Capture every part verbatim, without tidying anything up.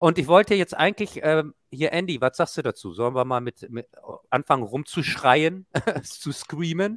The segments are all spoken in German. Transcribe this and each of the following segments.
Und ich wollte jetzt eigentlich, ähm, hier Andy, was sagst du dazu? Sollen wir mal mit, mit anfangen rumzuschreien, zu screamen?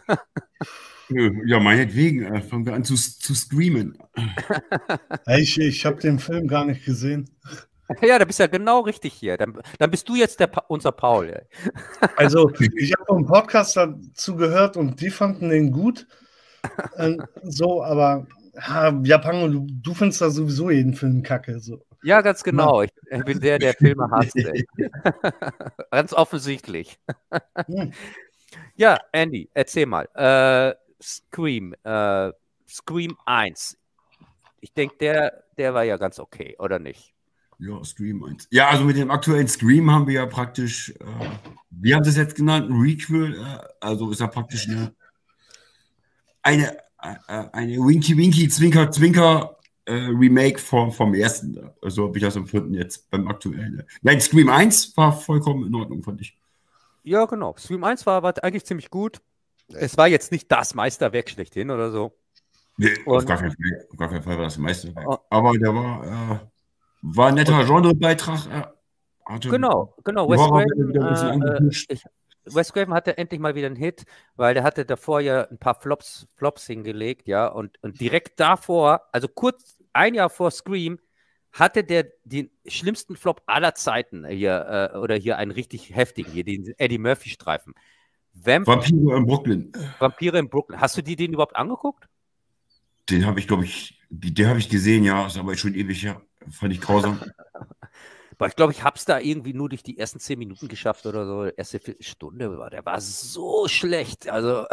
Ja, meinetwegen, äh, fangen wir an zu, zu screamen. Ich, ich habe den Film gar nicht gesehen. Ja, da bist du ja genau richtig hier. Dann, dann bist du jetzt der, unser Paul. Ey. Also, ich habe einen Podcast dazu gehört und die fanden den gut. Ähm, so, aber ja, Japan, du, du findest da sowieso jeden Film kacke. So. Ja, ganz genau. Ich, ich bin der, der Filme hasst. Ey. Ganz offensichtlich. Hm. Ja, Andy, erzähl mal. Äh, Scream, äh, Scream eins. Ich denke, der, der war ja ganz okay, oder nicht? Ja, Scream eins. Ja, also mit dem aktuellen Scream haben wir ja praktisch, äh, wie haben Sie es jetzt genannt, ein Requel, äh, also ist ja praktisch eine, eine, äh, eine Winky Winky Zwinker Zwinker äh, Remake vom, vom ersten. Also habe ich das empfunden jetzt beim aktuellen. Nein, Scream eins war vollkommen in Ordnung, fand ich. Ja, genau. Scream eins war, war eigentlich ziemlich gut. Es war jetzt nicht das Meisterwerk schlechthin oder so. Nee, Und, auf, gar keinen Fall, auf gar keinen Fall war das Meisterwerk. Oh. Aber der war, äh, war ein netter Genrebeitrag. Äh, hatte, genau, genau. Wes Craven, äh, ich, Wes Craven hatte endlich mal wieder einen Hit, weil der hatte davor ja ein paar Flops, Flops hingelegt, ja, und, und direkt davor, also kurz ein Jahr vor Scream, hatte der den schlimmsten Flop aller Zeiten hier, äh, oder hier einen richtig heftigen, hier den Eddie Murphy-Streifen. Vampire in Brooklyn. Vampire in Brooklyn. Hast du dir den überhaupt angeguckt? Den habe ich, glaube ich, den habe ich gesehen, ja, ist aber schon ewig her. Fand ich grausam. Aber ich glaube, ich habe es da irgendwie nur durch die ersten zehn Minuten geschafft oder so. Die erste Viertelstunde, der war so schlecht. Also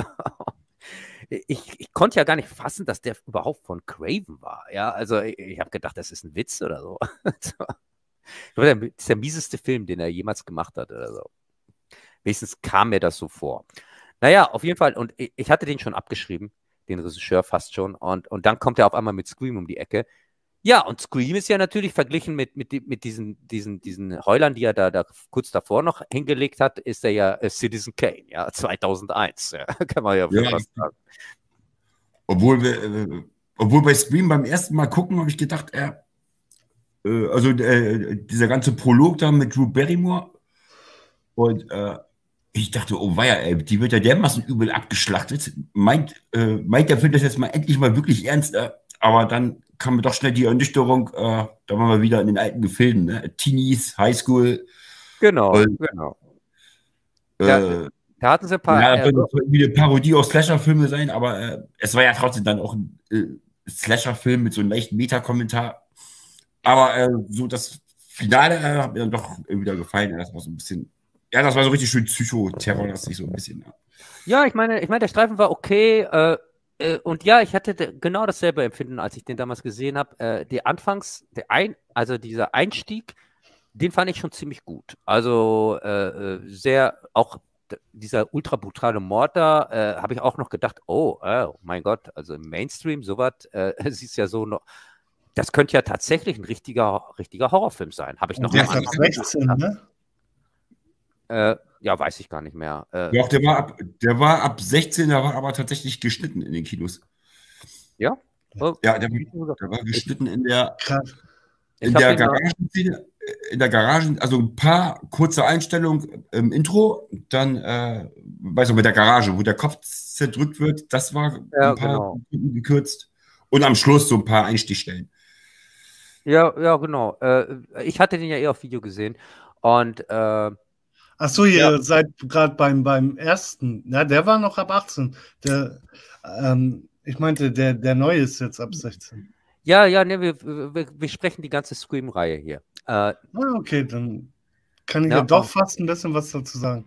ich, ich konnte ja gar nicht fassen, dass der überhaupt von Craven war. Ja, also ich, ich habe gedacht, das ist ein Witz oder so. Das ist der mieseste Film, den er jemals gemacht hat oder so. Wenigstens kam mir das so vor. Naja, auf jeden Fall. Und ich, ich hatte den schon abgeschrieben, den Regisseur fast schon. Und, und dann kommt er auf einmal mit Scream um die Ecke. Ja, und Scream ist ja natürlich verglichen mit, mit, mit diesen, diesen, diesen Heulern, die er da, da kurz davor noch hingelegt hat, ist er ja äh, Citizen Kane, ja, zweitausendeins, ja, kann man ja, ja fast sagen. Obwohl, wir, äh, obwohl bei Scream beim ersten Mal gucken, habe ich gedacht, er, äh, also äh, dieser ganze Prolog da mit Drew Barrymore und äh, ich dachte, oh weia, ey, die wird ja dermaßen übel abgeschlachtet. Meint, äh, meint der Film das jetzt mal endlich mal wirklich ernst, äh, aber dann kam mir doch schnell die Ernüchterung, äh, da waren wir wieder in den alten Gefilden, ne? Teenies, Highschool. Genau, und, genau. Äh, da, da hatten sie ein paar. Ja, das soll irgendwie eine Parodie auf Slasher-Filme sein, aber äh, es war ja trotzdem dann auch ein äh, Slasher-Film mit so einem leichten Meta-Kommentar. Aber äh, so das Finale äh, hat mir dann doch wieder gefallen. Ja, das war so ein bisschen, ja, das war so richtig schön Psychoterror-lastig, so ein bisschen. Ja, ja ich meine, ich meine, der Streifen war okay. Äh, Und ja, ich hatte genau dasselbe Empfinden, als ich den damals gesehen habe. Äh, die Anfangs, der ein, also dieser Einstieg, den fand ich schon ziemlich gut. Also äh, sehr, auch dieser ultra brutale Mord da, äh, habe ich auch noch gedacht, oh, oh mein Gott, also im Mainstream, sowas, äh, siehst ja so noch, das könnte ja tatsächlich ein richtiger, richtiger Horrorfilm sein. Habe ich noch der ist ab sechzehn, ne? Äh, ja, weiß ich gar nicht mehr. Äh, Doch, der war, ab, der war ab sechzehn, der war aber tatsächlich geschnitten in den Kinos. Ja? Oh, ja, der, der war geschnitten in der, in ich der Garagenszene, in der Garagen, also ein paar kurze Einstellungen im Intro, dann, äh, weißt du, mit der Garage, wo der Kopf zerdrückt wird, das war ja, ein paar genau. gekürzt. Und am Schluss so ein paar Einstichstellen. Ja, ja, genau. Äh, ich hatte den ja eher auf Video gesehen. Und äh, Ach so, ihr ja. seid gerade beim, beim ersten. Ja, der war noch ab achtzehn. Der, ähm, ich meinte, der, der neue ist jetzt ab sechzehn. Ja, ja, ne, wir, wir, wir sprechen die ganze Scream-Reihe hier. Äh, ah, okay, dann kann ich ja, ja doch fast ein bisschen was dazu sagen.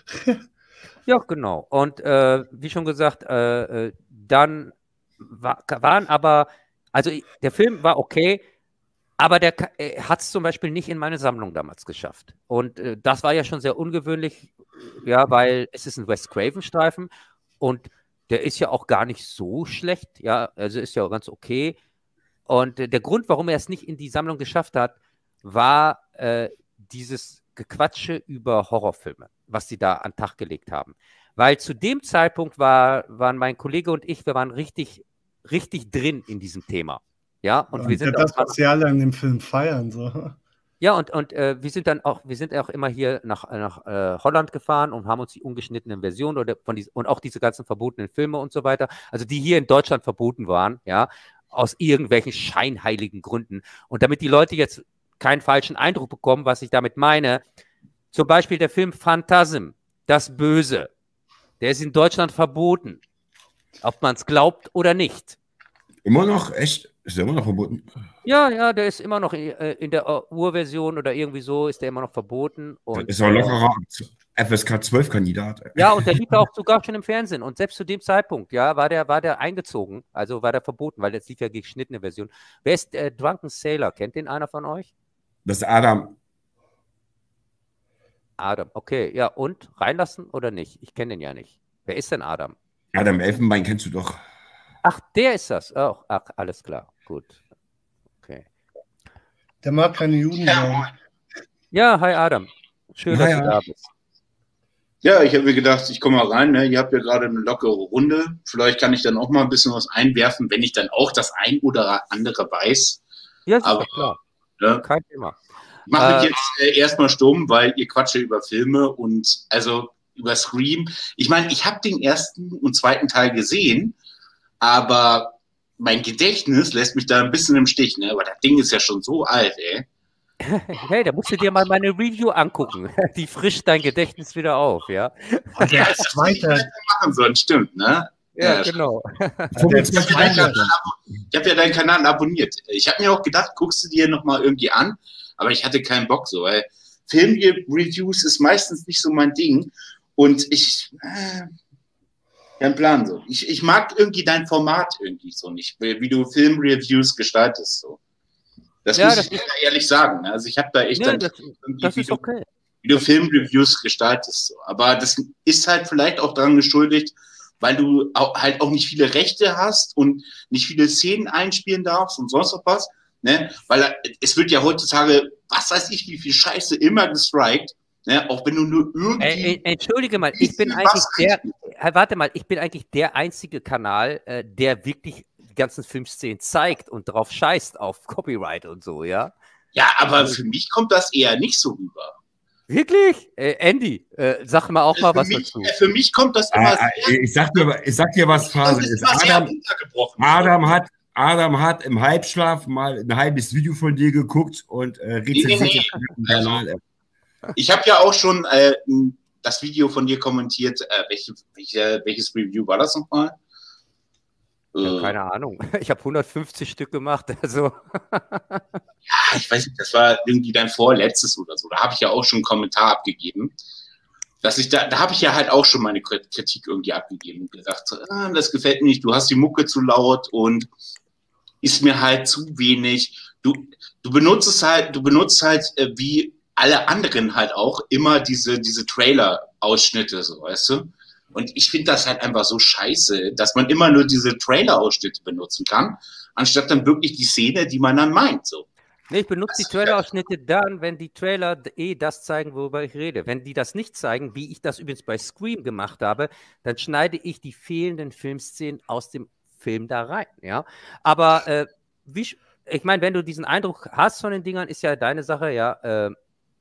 Ja, genau. Und äh, wie schon gesagt, äh, dann war, waren aber, also der Film war okay, aber der äh, hat es zum Beispiel nicht in meine Sammlung damals geschafft. Und äh, das war ja schon sehr ungewöhnlich, ja, weil es ist ein Wes Craven-Streifen und der ist ja auch gar nicht so schlecht, ja, also ist ja auch ganz okay. Und äh, der Grund, warum er es nicht in die Sammlung geschafft hat, war äh, dieses Gequatsche über Horrorfilme, was sie da an den Tag gelegt haben. Weil zu dem Zeitpunkt war, waren mein Kollege und ich, wir waren richtig, richtig drin in diesem Thema. Ja, und ja, wir sind das, was sie alle an dem Film feiern. So. Ja, und, und äh, wir sind dann auch, wir sind auch immer hier nach, nach äh, Holland gefahren und haben uns die ungeschnittenen Versionen oder von dies, und auch diese ganzen verbotenen Filme und so weiter, also die hier in Deutschland verboten waren, ja, aus irgendwelchen scheinheiligen Gründen. Und damit die Leute jetzt keinen falschen Eindruck bekommen, was ich damit meine, zum Beispiel der Film Phantasm, Das Böse, der ist in Deutschland verboten, ob man es glaubt oder nicht. Immer noch? Echt? Ist der immer noch verboten? Ja, ja, der ist immer noch in, in der Urversion oder irgendwie so, ist der immer noch verboten. Und, das ist auch lockerer F S K zwölf Kandidat. Ja, und der lief auch sogar schon im Fernsehen. Und selbst zu dem Zeitpunkt, ja, war der, war der eingezogen. Also war der verboten, weil jetzt lief ja geschnittene Version. Wer ist äh, Drunken Sailor? Kennt den einer von euch? Das ist Adam. Adam, okay. Ja, und reinlassen oder nicht? Ich kenne den ja nicht. Wer ist denn Adam? Adam Elfenbein kennst du doch. Ach, der ist das. Oh, ach, alles klar. Gut. Okay. Der mag keine Juden sein. Ja, hi Adam. Schön, hi, dass du ja. da bist. Ja, ich habe mir gedacht, ich komme mal rein. Ne? Ihr habt ja gerade eine lockere Runde. Vielleicht kann ich dann auch mal ein bisschen was einwerfen, wenn ich dann auch das ein oder andere weiß. Ja, aber klar. Ne? Kein Thema. Mache Äh, ich jetzt äh, erstmal stumm, weil ihr quatscht ja über Filme und also über Scream. Ich meine, ich habe den ersten und zweiten Teil gesehen, aber mein Gedächtnis lässt mich da ein bisschen im Stich. Ne? Aber das Ding ist ja schon so alt, ey. Hey, da musst du dir mal meine Review angucken. Die frischt dein Gedächtnis wieder auf, ja? Und der zweite. Machen sollen, stimmt, ne? Ja, Ja, genau. Der zweite. Ich habe ja deinen Kanal abonniert. Ich habe mir auch gedacht, guckst du dir nochmal irgendwie an, aber ich hatte keinen Bock so, weil Film-Reviews ist meistens nicht so mein Ding und ich, äh, kein Plan so. Ich, ich mag irgendwie dein Format irgendwie so nicht, wie du Film-Reviews gestaltest so. Das Ja, muss das ich dir ehrlich sagen. Also ich habe da echt Nee, dann das, irgendwie, das wie, ist du, okay. wie du Filmreviews gestaltest. So. Aber das ist halt vielleicht auch daran geschuldigt, weil du auch, halt auch nicht viele Rechte hast und nicht viele Szenen einspielen darfst und sonst noch was. Ne? Weil es wird ja heutzutage, was weiß ich, wie viel Scheiße immer gestrikt. Ne? Auch wenn du nur irgendwie... Äh, äh, entschuldige mal, ich bin eigentlich der... Äh, warte mal, ich bin eigentlich der einzige Kanal, äh, der wirklich die ganzen Filmszenen zeigt und drauf scheißt auf Copyright und so, ja? Ja, aber für mich kommt das eher nicht so rüber. Wirklich? Äh, Andy, äh, sag mal auch mal für was mich, dazu. äh, Für mich kommt das immer Äh, sehr... ich, sag dir, ich sag dir, was Phase ist. Adam, Adam, hat, Adam hat im Halbschlaf mal ein halbes Video von dir geguckt und äh, rezensiert nee, nee. den Kanal. Ich habe ja auch schon äh, das Video von dir kommentiert. Äh, welche, welche, welches Review war das nochmal? Ja, keine Ahnung. Ich habe hundertfünfzig Stück gemacht. Also. Ja, ich weiß nicht, das war irgendwie dein vorletztes oder so. Da habe ich ja auch schon einen Kommentar abgegeben. Dass ich da, da habe ich ja halt auch schon meine Kritik irgendwie abgegeben und gesagt, ah, das gefällt mir nicht, du hast die Mucke zu laut und ist mir halt zu wenig. Du, du benutzt es halt, du benutzt halt äh, wie alle anderen halt auch immer diese, diese Trailer-Ausschnitte, so, weißt du? Und ich finde das halt einfach so scheiße, dass man immer nur diese Trailer-Ausschnitte benutzen kann, anstatt dann wirklich die Szene, die man dann meint, so. Nee, ich benutze die Trailer-Ausschnitte dann, wenn die Trailer eh das zeigen, worüber ich rede. Wenn die das nicht zeigen, wie ich das übrigens bei Scream gemacht habe, dann schneide ich die fehlenden Filmszenen aus dem Film da rein, ja. Aber äh, wie, ich meine, wenn du diesen Eindruck hast von den Dingern, ist ja deine Sache, ja. Äh,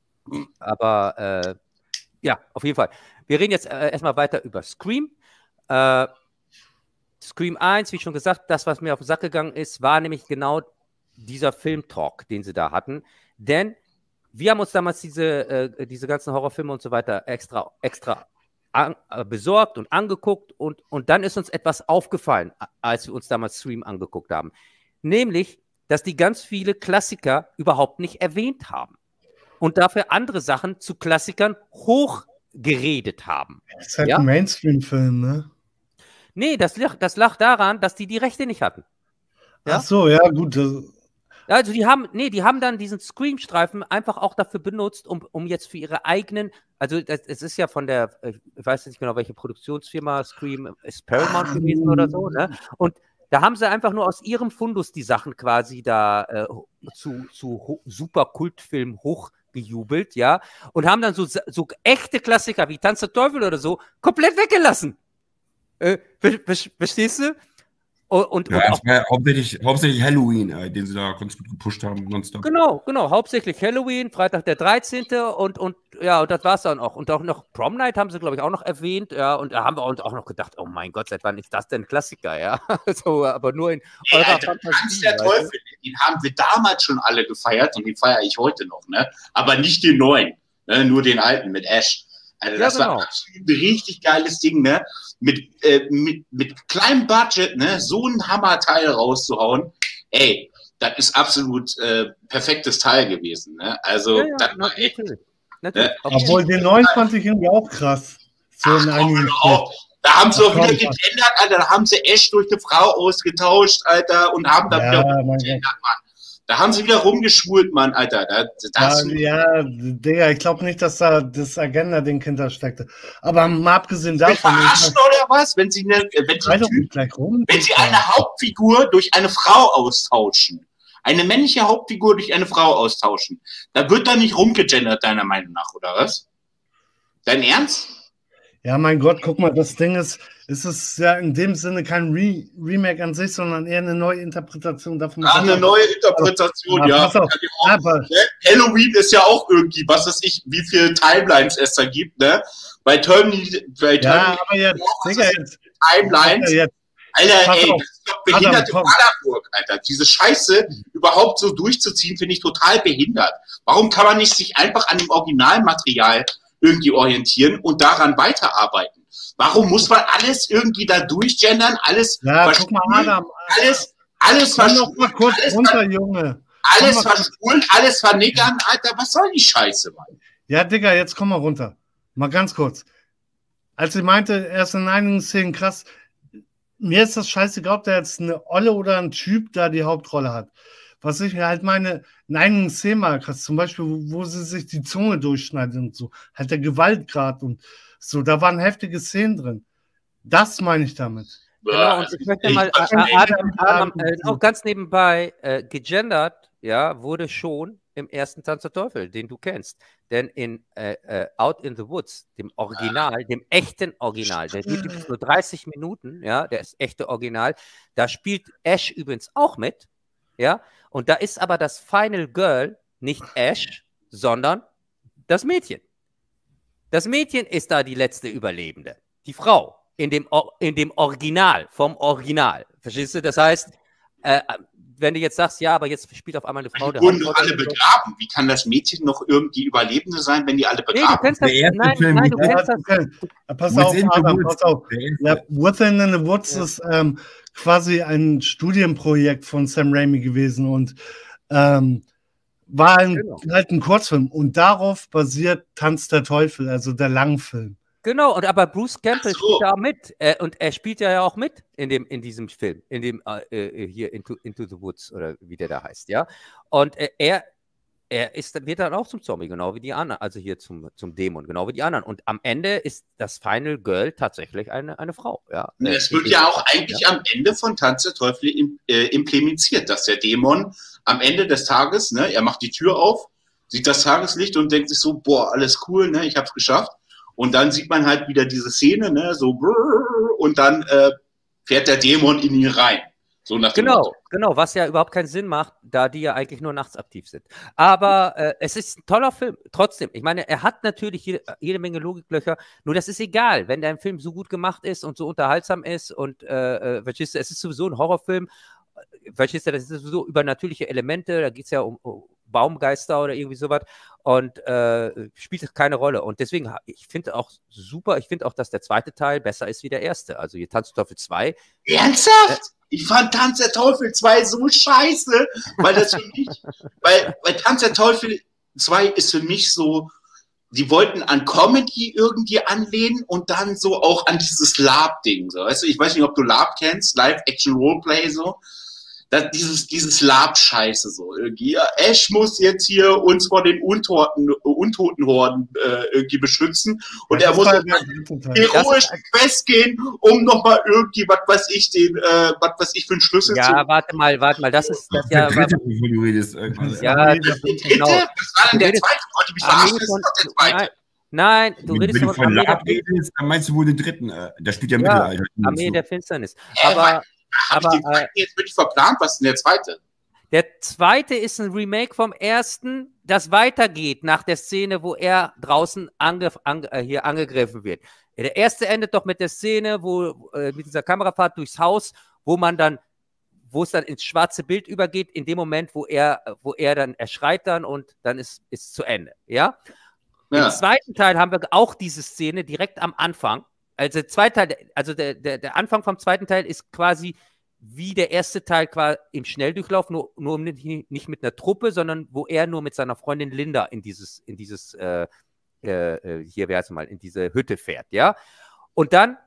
aber äh, ja, auf jeden Fall. Wir reden jetzt äh, erstmal weiter über Scream. Äh, Scream eins, wie schon gesagt, das, was mir auf den Sack gegangen ist, war nämlich genau dieser Film-Talk, den sie da hatten. Denn wir haben uns damals diese, äh, diese ganzen Horrorfilme und so weiter extra, extra an, äh, besorgt und angeguckt und, und dann ist uns etwas aufgefallen, als wir uns damals Scream angeguckt haben. Nämlich, dass die ganz viele Klassiker überhaupt nicht erwähnt haben und dafür andere Sachen zu Klassikern hochgeredet haben. Das ist halt ja? ein Mainstream-Film, ne? Nee, das, das lag daran, dass die die Rechte nicht hatten. Ja? Ach so, ja, gut. Das Also die haben, nee, die haben dann diesen Scream-Streifen einfach auch dafür benutzt, um, um jetzt für ihre eigenen, also das, es ist ja von der, ich weiß nicht genau, welche Produktionsfirma Scream ist, Paramount gewesen oder so, ne? Und da haben sie einfach nur aus ihrem Fundus die Sachen quasi da äh, zu, zu super Kultfilmen hochgejubelt, ja, und haben dann so, so echte Klassiker wie Tanz der Teufel oder so komplett weggelassen. Äh, ver ver verstehst du? Und, und, Ja, und das auch, war hauptsächlich, hauptsächlich Halloween, äh, den sie da ganz gut gepusht haben, nonstop. genau, genau, hauptsächlich Halloween, Freitag der dreizehnte und, und ja, und das war's dann auch. Und auch noch Prom Night haben sie, glaube ich, auch noch erwähnt, ja, und da haben wir uns auch noch gedacht, oh mein Gott, seit wann ist das denn ein Klassiker, ja? so, aber nur in Ey, eurer Alter, Tanz Fantasie. der weißt du? Teufel, den haben wir damals schon alle gefeiert und den feiere ich heute noch, ne? Aber nicht den neuen, ne? Nur den alten mit Ash. Also Ja, das genau. war absolut ein richtig geiles Ding, ne? Mit, äh, mit, mit kleinem Budget, ne? So ein Hammerteil rauszuhauen. Ey, das ist absolut äh, perfektes Teil gewesen, ne? Also, Ja, ja, das na, war echt. natürlich. natürlich. Ne? Auf Obwohl, den neuen fand ich irgendwie auch krass. So in Ach, einigen komm, hör auf. Da haben sie Ach, auch wieder komm, gegendert, Alter. Da haben sie Ash durch eine Frau ausgetauscht, Alter, und haben da Ja, wieder mein rumgegendert, Mann. Da haben sie wieder rumgeschwult, Mann, Alter. Da, da Ja, hast du ja, Digga, ich glaube nicht, dass da das Agenda-Ding hintersteckte. Aber mal abgesehen mich davon, verarschen oder was? Wenn sie, eine, wenn, schrei doch sie, nicht gleich rum. wenn sie Digga. eine Hauptfigur durch eine Frau austauschen, eine männliche Hauptfigur durch eine Frau austauschen, da wird da nicht rumgegendert, deiner Meinung nach, oder was? Dein Ernst? Ja, mein Gott, guck mal, das Ding ist, es ist ja in dem Sinne kein Re Remake an sich, sondern eher eine neue Interpretation davon. Ach, eine neue Interpretation, Aber ja. pass auf, Kann ich auch- aber, Ne? Halloween ist ja auch irgendwie, was weiß ich, wie viele Timelines es da gibt, ne? Bei Terminator, bei ja, Terminator aber jetzt, Digga, jetzt, Timelines, jetzt, Alter, pass ey, auf. das ist doch behinderte Adam, komm. Paderburg, Alter. Diese Scheiße überhaupt so durchzuziehen, finde ich total behindert. Warum kann man nicht sich einfach an dem Originalmaterial irgendwie orientieren und daran weiterarbeiten? Warum muss man alles irgendwie da durchgendern, alles ja, guck mal, verschwulen, Adam, alles, alles komm noch mal verschwulen, kurz alles, runter, Junge. alles komm mal verschwulen, alles vernickern, Alter, was soll die Scheiße, Mann? Ja, Digga, jetzt komm mal runter. Mal ganz kurz. Als sie meinte, er ist in einigen Szenen krass, mir ist das scheißegal, ob der jetzt eine Olle oder ein Typ da die Hauptrolle hat. Was ich halt meine, in einigen Szenen mal krass, zum Beispiel, wo, wo sie sich die Zunge durchschneidet und so, halt der Gewaltgrad und so, da waren heftige Szenen drin. Das meine ich damit. Genau, und ich möchte mal, Ich- äh, Adam, Adam äh, noch ganz nebenbei, äh, gegendert, ja, wurde schon im ersten Tanz der Teufel, den du kennst. Denn in äh, äh, Out in the Woods, dem Original, dem echten Original, der geht übrigens nur dreißig Minuten, ja, der ist echte Original, da spielt Ash übrigens auch mit, ja, und da ist aber das Final Girl nicht Ash, sondern das Mädchen. Das Mädchen ist da die letzte Überlebende. Die Frau in dem, Or- in dem Original, vom Original. Verstehst du? Das heißt, äh, wenn du jetzt sagst, ja, aber jetzt spielt auf einmal eine Frau Die der wurden doch Hauptrolle alle und so. begraben. Wie kann das Mädchen noch irgendwie Überlebende sein, wenn die alle Nee, du begraben? kennst das. Der erste Nein, Film nein, du mit- Ja, kennst das. okay. Ja, pass auf, Within the Adam, Woods. pass auf. Der erste. Ja, Within in the Woods Ja. ist ähm, quasi ein Studienprojekt von Sam Raimi gewesen und ähm, war ein, Genau. halt ein Kurzfilm. Und darauf basiert Tanz der Teufel, also der Langfilm. Genau, und aber Bruce Campbell Ach so. spielt ja auch mit. Äh, und er spielt ja auch mit in, dem, in diesem Film, in dem äh, äh, hier Into, Into the Woods oder wie der da heißt, ja. Und äh, er, er ist, wird dann auch zum Zombie, genau wie die anderen, also hier zum, zum Dämon, genau wie die anderen. Und am Ende ist das Final Girl tatsächlich eine, eine Frau, ja. Ne, Äh, es wird in ja dem- auch eigentlich am Ende von Tanz der Teufel im, äh, implementiert, dass der Dämon am Ende des Tages, ne, er macht die Tür auf, sieht das Tageslicht und denkt sich so, boah, alles cool, ne, ich hab's geschafft. Und dann sieht man halt wieder diese Szene, ne, so brrr, und dann äh, fährt der Dämon in ihn rein. So nach dem Genau, Motto. genau, was ja überhaupt keinen Sinn macht, da die ja eigentlich nur nachts aktiv sind. Aber äh, es ist ein toller Film, trotzdem. Ich meine, er hat natürlich jede, jede Menge Logiklöcher, nur das ist egal, wenn dein Film so gut gemacht ist und so unterhaltsam ist und äh, äh, verstehst du, es ist sowieso ein Horrorfilm, äh, verstehst du, das ist sowieso übernatürliche Elemente, da geht es ja um, um Baumgeister oder irgendwie sowas und äh, spielt keine Rolle. Und deswegen, ha- ich finde auch super, ich finde auch, dass der zweite Teil besser ist wie der erste. Also hier Tanz der Teufel zwei. Ernsthaft? Ich fand Tanz der Teufel zwei so scheiße, weil das für mich, weil, weil Tanz der Teufel zwei ist für mich so, die wollten an Comedy irgendwie anlehnen und dann so auch an dieses Lab-Ding, so, weißt du, ich weiß nicht, ob du Lab kennst, Live-Action-Roleplay, so, das, dieses, dieses Lab-Scheiße, so, irgendwie, ja, Ash muss jetzt hier uns vor den Untoten, Untotenhorden äh, irgendwie beschützen und Ja, er das muss war dann der dritte Teil. heroisch festgehen, um nochmal irgendwie, was weiß ich, den, äh, was weiß ich für einen Schlüssel Ja, warte mal, warte mal, das ist das Der ja. dritte, wovon du redest. äh, quasi. Ja, Armee das der- ist zu. Dritte? genau. Was war denn der Du redest- zweite? Wollte mich Armee verarschen, das von, ist doch der zweite. nein, nein, du Wenn, redest wenn du von von Armee der, Lab redest, dann meinst du wohl den dritten. äh, Da spielt ja ja, Mittelalter. Armee der Finsternis. Äh, Aber Habe ich den zweiten äh, jetzt wirklich verplant? Was ist denn der zweite? Der zweite ist ein Remake vom ersten, das weitergeht nach der Szene, wo er draußen ange, ange, äh, hier angegriffen wird. Der erste endet doch mit der Szene, wo äh, mit dieser Kamerafahrt durchs Haus, wo man dann, wo es dann ins schwarze Bild übergeht, in dem Moment, wo er, wo er dann, er schreit dann und dann ist es zu Ende. Ja? Ja. Im zweiten Teil haben wir auch diese Szene direkt am Anfang. Also, der zweite Teil, also der, der, der Anfang vom zweiten Teil ist quasi wie der erste Teil quasi im Schnelldurchlauf, nur, nur nicht mit einer Truppe, sondern wo er nur mit seiner Freundin Linda in dieses, in dieses, äh, äh, hier, wer heißt mal, in diese Hütte fährt, ja. Und dann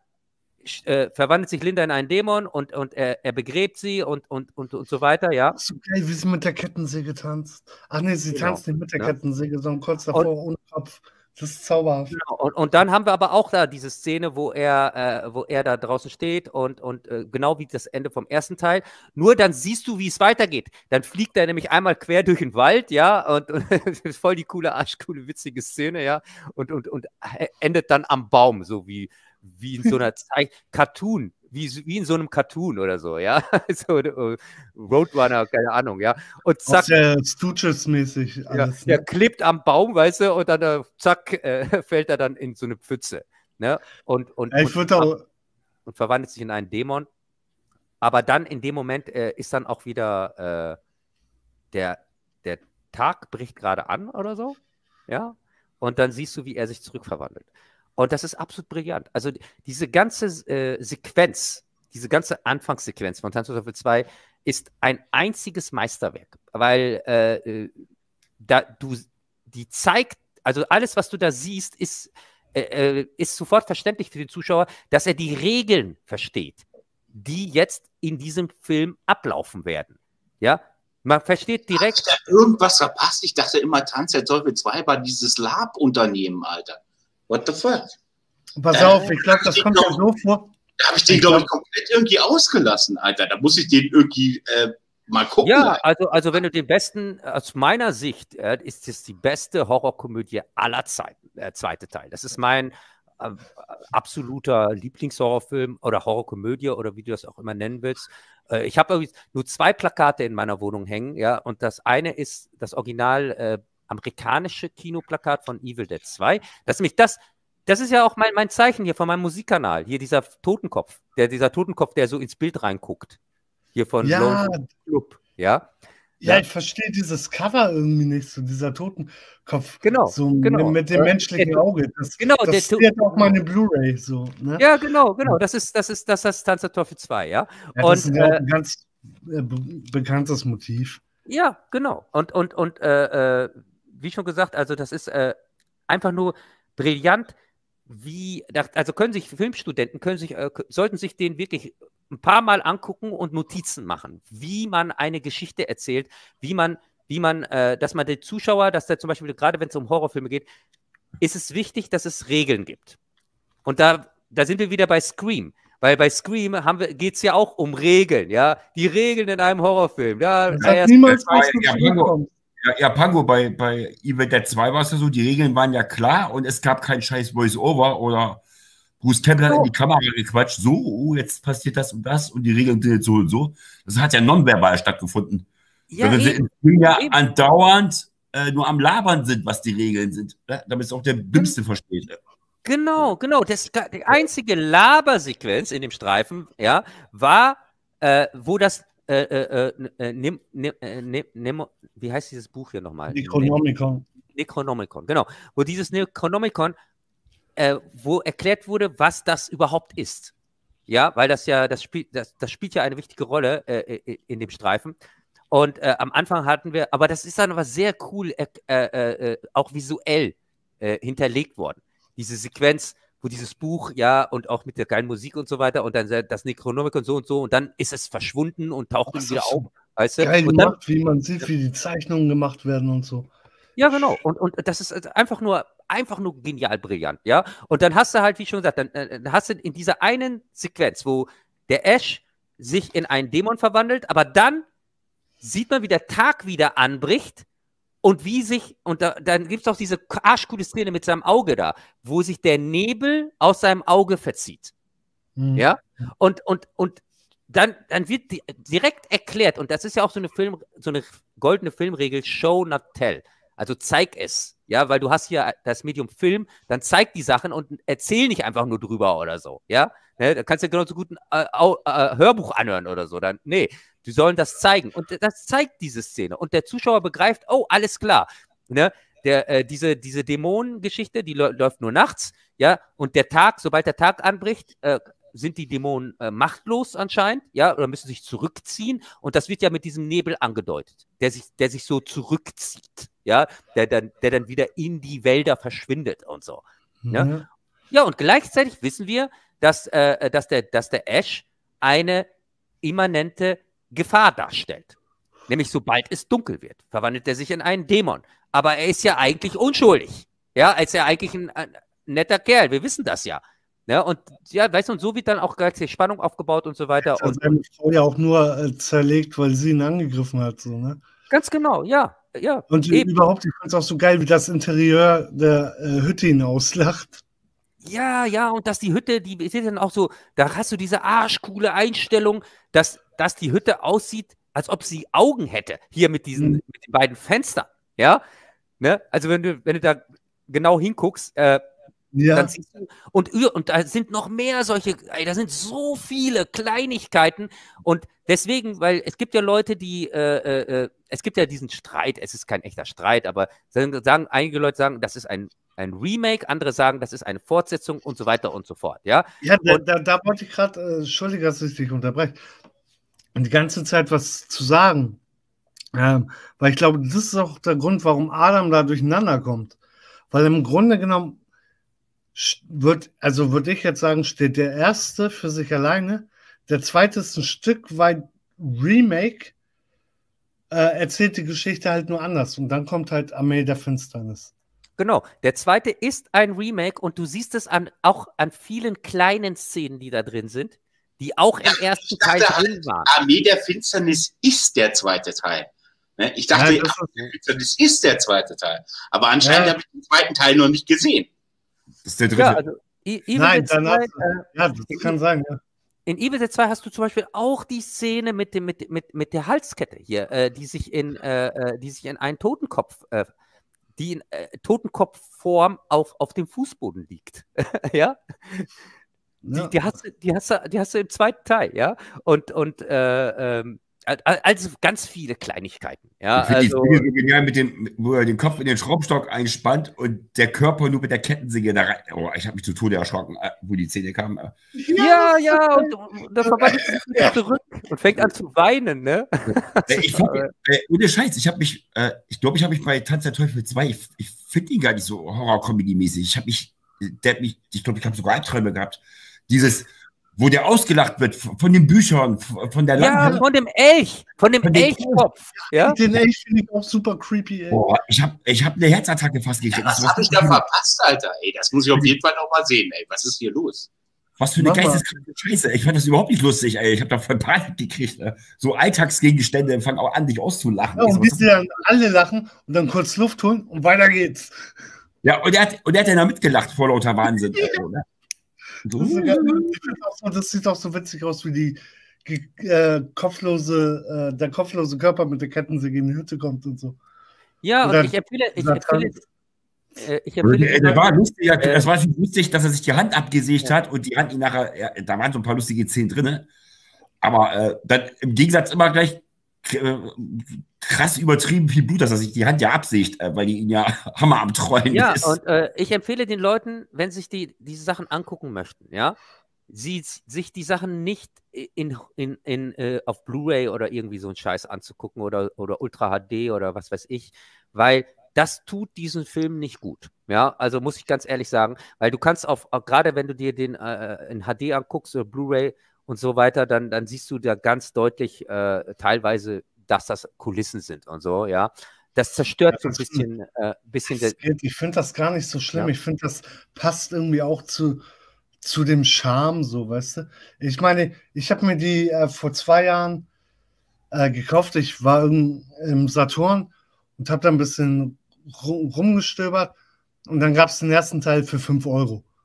äh, verwandelt sich Linda in einen Dämon und, und er, er begräbt sie und, und, und, und so weiter, ja. So geil, wie sie mit der Kettensäge tanzt. Ach nee, sie genau. tanzt nicht mit der ja. Kettensäge, sondern kurz davor und, ohne Kopf. Das ist zauberhaft. Genau. Und, und dann haben wir aber auch da diese Szene, wo er, äh, wo er da draußen steht und, und äh, genau wie das Ende vom ersten Teil. Nur dann siehst du, wie es weitergeht. Dann fliegt er nämlich einmal quer durch den Wald, ja, und, und das ist voll die coole, arschcoole, witzige Szene, ja, und, und, und endet dann am Baum, so wie, wie in so einer Zeit Cartoon. Wie, wie in so einem Cartoon oder so, ja. so uh, Roadrunner, keine Ahnung, ja. Und zack. Sehr Stooges-mäßig alles. Ja, der ne? klebt am Baum, weißt du, und dann uh, zack, äh, fällt er dann in so eine Pfütze. Ne? Und, und, ja, ich und, auch und verwandelt sich in einen Dämon. Aber dann in dem Moment äh, ist dann auch wieder äh, der, der Tag bricht gerade an oder so, ja. Und dann siehst du, wie er sich zurückverwandelt. Und das ist absolut brillant. Also diese ganze äh, Sequenz, diese ganze Anfangssequenz von Tanz der Teufel zwei ist ein einziges Meisterwerk, weil äh, da du die zeigt, also alles, was du da siehst, ist, äh, ist sofort verständlich für den Zuschauer, dass er die Regeln versteht, die jetzt in diesem Film ablaufen werden. Ja, man versteht direkt. Hab ich da irgendwas verpasst? Ich dachte immer, Tanz der Teufel zwei war dieses Lab-Unternehmen, Alter. What the fuck? Pass äh, auf, ich glaube, das kommt ja so vor. Da habe ich den, glaube ich, komplett irgendwie ausgelassen, Alter. Da muss ich den irgendwie äh, mal gucken. Ja, also, also wenn du den besten, aus meiner Sicht, äh, ist es die beste Horrorkomödie aller Zeiten, der zweite Teil. Das ist mein äh, absoluter Lieblingshorrorfilm oder Horrorkomödie oder wie du das auch immer nennen willst. Äh, ich habe nur zwei Plakate in meiner Wohnung hängen, ja, und das eine ist das Original äh, amerikanische Kinoplakat von Evil Dead zwei. Das ist nämlich das, das ist ja auch mein, mein Zeichen hier von meinem Musikkanal. Hier dieser Totenkopf, der, dieser Totenkopf, der so ins Bild reinguckt. Hier von ja. Lone Club, ja. Ja, ich verstehe dieses Cover irgendwie nicht, so dieser Totenkopf. Genau, so genau. Mit, mit dem menschlichen der, Auge. Das, genau, das fehlt auch meine Blu-ray so. Ne? Ja, genau, genau. Das ist, das ist, das ist Tanz der Teufel zwei, ja. ja und, das ist ja äh, auch ein ganz äh, be bekanntes Motiv. Ja, genau. Und, und, und äh, äh, wie schon gesagt, also das ist äh, einfach nur brillant, wie, also können sich Filmstudenten, können sich, äh, sollten sich den wirklich ein paar Mal angucken und Notizen machen, wie man eine Geschichte erzählt, wie man, wie man, äh, dass man den Zuschauer, dass der zum Beispiel, gerade wenn es um Horrorfilme geht, ist es wichtig, dass es Regeln gibt. Und da, da sind wir wieder bei Scream. Weil bei Scream geht es ja auch um Regeln, ja. Die Regeln in einem Horrorfilm. Ja, das hat niemals was ja, Pango, ja, ja, Pango, bei, bei Evil Dead zwei war es ja so, die Regeln waren ja klar und es gab kein scheiß Voice-Over oder Bruce Campbell hat oh. in die Kamera gequatscht, so, oh, jetzt passiert das und das und die Regeln sind jetzt so und so. Das hat ja nonverbal stattgefunden. Ja, Weil wir eben, sind ja eben. andauernd äh, nur am Labern sind, was die Regeln sind, ja? Damit es auch der Dümmste versteht. Genau, genau. Das, die einzige Labersequenz in dem Streifen, ja, war, äh, wo das, äh, äh, äh, Nim, Nim, Nim, Nim, wie heißt dieses Buch hier nochmal? Necronomicon. Necronomicon, genau. Wo dieses Necronomicon, äh, wo erklärt wurde, was das überhaupt ist. Ja, weil das ja, das spielt, das, das spielt ja eine wichtige Rolle äh, in dem Streifen. Und äh, am Anfang hatten wir, aber das ist dann aber sehr cool, äh, äh, auch visuell äh, hinterlegt worden. Diese Sequenz, wo dieses Buch, ja, und auch mit der geilen Musik und so weiter und dann das Necronomicon so und so und dann ist es verschwunden und taucht dann wieder auf. Weißt du? Geil und gemacht, dann, wie man sieht, wie die Zeichnungen gemacht werden und so. Ja, genau. Und, und das ist einfach nur, einfach nur genial brillant, ja. Und dann hast du halt, wie schon gesagt, dann, dann hast du in dieser einen Sequenz, wo der Ash sich in einen Dämon verwandelt, aber dann sieht man, wie der Tag wieder anbricht. Und wie sich, und da, dann gibt es auch diese arschcoole Szene mit seinem Auge da, wo sich der Nebel aus seinem Auge verzieht. Mhm. Ja? Und, und, und dann, dann wird die, direkt erklärt, und das ist ja auch so eine Film, so eine goldene Filmregel, Show, not tell. Also zeig es, ja, weil du hast hier das Medium Film, dann zeig die Sachen und erzähl nicht einfach nur drüber oder so, ja. Ne, da kannst du ja genauso gut ein äh, äh, Hörbuch anhören oder so. Dann, nee, die sollen das zeigen. Und das zeigt diese Szene. Und der Zuschauer begreift, oh, alles klar. Ne? Der, äh, diese, diese Dämonengeschichte, die läuft nur nachts, ja, und der Tag, sobald der Tag anbricht, äh, sind die Dämonen äh, machtlos anscheinend, ja, oder müssen sich zurückziehen. Und das wird ja mit diesem Nebel angedeutet, der sich, der sich so zurückzieht, ja, der dann, der dann wieder in die Wälder verschwindet und so. Mhm. Ja? Ja, und gleichzeitig wissen wir, dass, äh, dass, der, dass der Ash eine immanente Gefahr darstellt. Nämlich, sobald es dunkel wird, verwandelt er sich in einen Dämon. Aber er ist ja eigentlich unschuldig. Ja, er ist ja eigentlich ein, ein netter Kerl. Wir wissen das ja. Ja, und ja, weißt du, und so wird dann auch gleich die Spannung aufgebaut und so weiter. Das hat seine Frau ja auch nur äh, zerlegt, weil sie ihn angegriffen hat. So, ne? Ganz genau, ja. ja und eben. Überhaupt, ich fand es auch so geil, wie das Interieur der äh, Hütte ihn auslacht. Ja, ja, und dass die Hütte, die ist dann auch so, da hast du diese arschcoole Einstellung, dass, dass die Hütte aussieht, als ob sie Augen hätte, hier mit diesen, mhm. mit den beiden Fenstern, ja, ne, also wenn du, wenn du da genau hinguckst, äh, ja. dann siehst du, und, und da sind noch mehr solche, ey, da sind so viele Kleinigkeiten und deswegen, weil es gibt ja Leute, die, äh, äh, es gibt ja diesen Streit, es ist kein echter Streit, aber sagen, sagen einige Leute sagen, das ist ein ein Remake, andere sagen, das ist eine Fortsetzung und so weiter und so fort, ja? Ja, da, da, da wollte ich gerade, äh, Entschuldige, dass ich dich unterbreche, und die ganze Zeit was zu sagen, ähm, weil ich glaube, das ist auch der Grund, warum Adam da durcheinander kommt, weil im Grunde genommen wird, also würde ich jetzt sagen, steht der erste für sich alleine, der zweite ist ein Stück weit Remake, äh, erzählt die Geschichte halt nur anders und dann kommt halt Armee der Finsternis. Genau, der zweite ist ein Remake und du siehst es an, auch an vielen kleinen Szenen, die da drin sind, die auch im ja, ersten dachte, Teil drin waren. Armee der Finsternis ist der zweite Teil. Ich dachte, ja, Armee der Finsternis ist der zweite Teil. Aber anscheinend ja. habe ich den zweiten Teil noch nicht gesehen. Das ist der dritte. Ja, also, Nein, danach, äh, ja, das kann sein, ja. In Evil Dead zwei hast du zum Beispiel auch die Szene mit, dem, mit, mit, mit der Halskette hier, äh, die, sich in, äh, die sich in einen Totenkopf äh, die in äh, Totenkopfform auf, auf dem Fußboden liegt. ja? Die, die, hast, die, hast du, die hast du im zweiten Teil, ja. Und, und äh, ähm, also ganz viele Kleinigkeiten. Ja, ich also, finde so genial, mit dem, wo er den Kopf in den Schraubstock einspannt und der Körper nur mit der Kettensäge da rein. Oh, ich habe mich zu Tode erschrocken, wo die Szene kam. Ja, ja, und, und dann verwandelt sich wieder zurück und fängt an zu weinen, ne? ich fand, äh, ohne Scheiß, ich habe mich, äh, ich glaube, ich habe mich bei Tanz der Teufel zwei, ich, ich finde ihn gar nicht so Horror-Comedy-mäßig. Ich habe mich, der hat mich, ich glaube, ich habe sogar Albträume gehabt. Dieses, wo der ausgelacht wird von den Büchern, von der Landwirtschaft. Ja, von dem Elch, von dem von Elchkopf. Ja? Den Elch finde ich auch super creepy, ey. Boah, ich habe ich hab eine Herzattacke fast gekriegt. Ja, was habe ich da verpasst, Alter? Ey, das muss ich auf jeden Fall noch mal sehen, ey. Was ist hier los? Was für eine geisteskranke Scheiße. Ich fand das überhaupt nicht lustig, ey. Ich habe da voll Panik gekriegt. Ne? So Alltagsgegenstände fangen auch an, dich auszulachen. Ja, und bis sie dann alle lachen und dann kurz Luft holen und weiter geht's. Ja, und er hat, und er hat ja da mitgelacht vor lauter Wahnsinn. Also, ne? Das, so, das sieht auch so witzig aus, wie die äh, kopflose, äh, der kopflose Körper mit der Kettensäge in die Hütte kommt und so. Ja, und, und ich empfehle, ich empfehle, äh, ich empfehle äh, das war lustig, äh, das war lustig, dass er sich die Hand abgesägt ja. hat und die Hand ihn nachher, ja, da waren so ein paar lustige Szenen drin, aber äh, dann im Gegensatz immer gleich äh, krass übertrieben viel Blut, dass er sich die Hand ja absägt, äh, weil die ihn ja Hammer am Trollen ja, ist. Ja, und äh, ich empfehle den Leuten, wenn sich die diese Sachen angucken möchten, ja, sie sich die Sachen nicht in, in, in, äh, auf Blu-ray oder irgendwie so einen Scheiß anzugucken oder, oder Ultra H D oder was weiß ich, weil das tut diesen Film nicht gut. Ja, also muss ich ganz ehrlich sagen, weil du kannst auf, gerade wenn du dir den äh, in H D anguckst oder Blu-ray und so weiter, dann, dann siehst du da ganz deutlich äh, teilweise, dass das Kulissen sind und so, ja. Das zerstört ja, das so ein bisschen. Äh, bisschen der, ich finde das gar nicht so schlimm. Ja. Ich finde, das passt irgendwie auch zu, zu dem Charme, so, weißt du. Ich meine, ich habe mir die äh, vor zwei Jahren äh, gekauft. Ich war im, im Saturn und habe da ein bisschen rum, rumgestöbert und dann gab es den ersten Teil für fünf Euro.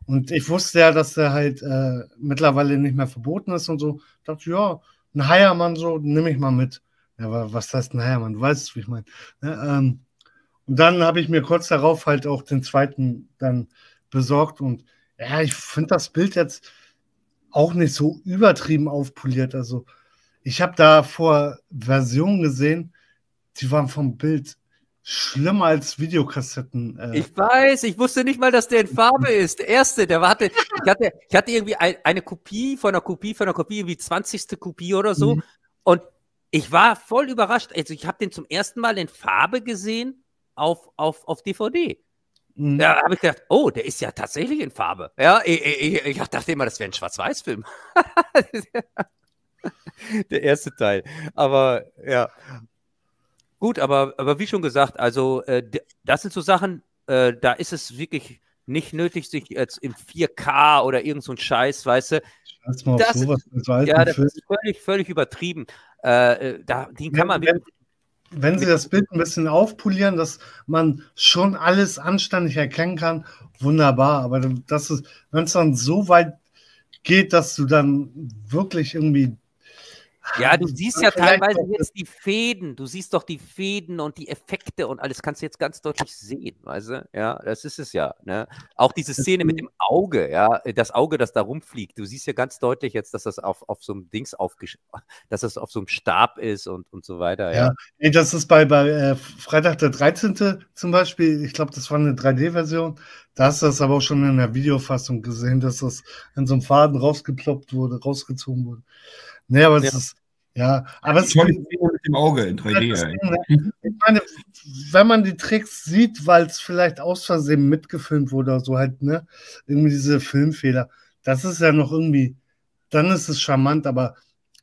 Und ich wusste ja, dass der halt äh, mittlerweile nicht mehr verboten ist und so. Ich dachte, ja, ein Heiermann so, nehme ich mal mit. Ja, aber was heißt ein Heiermann? Du weißt, wie ich meine. Ja, ähm, und dann habe ich mir kurz darauf halt auch den zweiten dann besorgt. Und ja, ich finde das Bild jetzt auch nicht so übertrieben aufpoliert. Also ich habe da vor Versionen gesehen, die waren vom Bild schlimmer als Videokassetten. Äh. Ich weiß, ich wusste nicht mal, dass der in Farbe ist. Der erste, der warte, ich hatte, ich hatte irgendwie ein, eine Kopie von einer Kopie von einer Kopie, wie zwanzigste Kopie oder so. Mhm. Und ich war voll überrascht. Also ich habe den zum ersten Mal in Farbe gesehen auf, auf, auf D V D. Mhm. Da habe ich gedacht, oh, der ist ja tatsächlich in Farbe. Ja, ich, ich, ich dachte immer, das wäre ein Schwarz-Weiß-Film. Der erste Teil. Aber ja. Gut, aber, aber wie schon gesagt, also äh, das sind so Sachen, äh, da ist es wirklich nicht nötig, sich jetzt im vier K oder irgend so ein Scheiß, weißt du, Scheiß mal auf das, sowas mit so alten ja, das Filmen. ist völlig, völlig übertrieben. Äh, da, den kann man Wenn, wirklich, wenn Sie das Bild ein bisschen aufpolieren, dass man schon alles anständig erkennen kann, wunderbar. Aber das ist, wenn es dann so weit geht, dass du dann wirklich irgendwie. ja, du siehst ja Vielleicht teilweise auch- jetzt die Fäden, du siehst doch die Fäden und die Effekte und alles kannst du jetzt ganz deutlich sehen, weißt du? Ja, das ist es ja, ne? Auch diese Szene mit dem Auge, ja, das Auge, das da rumfliegt, du siehst ja ganz deutlich jetzt, dass das auf, auf so einem Dings aufgesch... dass das auf so einem Stab ist und, und so weiter, ja. Ja, ey, das ist bei, bei äh, Freitag der dreizehnte zum Beispiel, ich glaube, das war eine drei D-Version, da hast du das aber auch schon in der Videofassung gesehen, dass das in so einem Faden rausgeploppt wurde, rausgezogen wurde. Nee, aber es Ja. ist, ja, aber es Tolle ist, Szene mit dem Auge in drei D. das ja. Ding, ne? Ich meine, wenn man die Tricks sieht, weil es vielleicht aus Versehen mitgefilmt wurde oder so halt, ne, irgendwie diese Filmfehler, das ist ja noch irgendwie, dann ist es charmant, aber